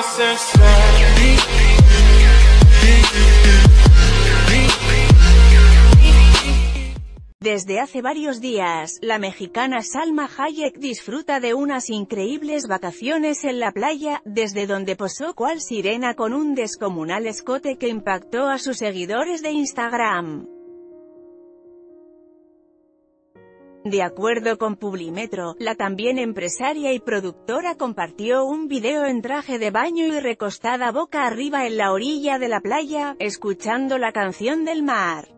Desde hace varios días, la mexicana Salma Hayek disfruta de unas increíbles vacaciones en la playa, desde donde posó cual sirena con un descomunal escote que impactó a sus seguidores de Instagram. De acuerdo con Publimetro, la también empresaria y productora compartió un video en traje de baño y recostada boca arriba en la orilla de la playa, escuchando la canción del mar.